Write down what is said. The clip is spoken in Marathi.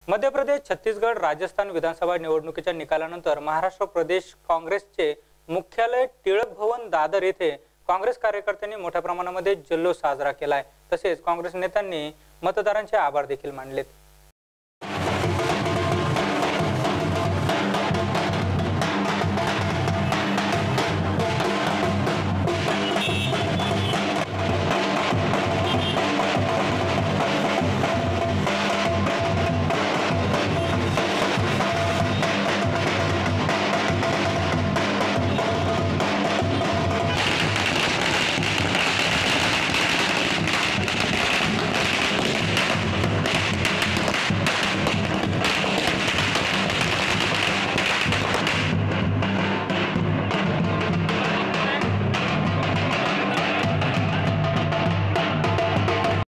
मध्य प्रदेश, छत्तीसगड, राजस्थान विधानसभा निवडणुकीच्या निकालानंतर महाराष्ट्र प्रदेश काँग्रेसचे मुख्यालय टिळक भवन दादर येथे काँग्रेस कार्यकर्त्यांनी मोठ्या प्रमाणामध्ये जल्लोष साजरा केलाय। तसेच काँग्रेस नेत्यांनी मतदारांचे आभार देखील मानलेत।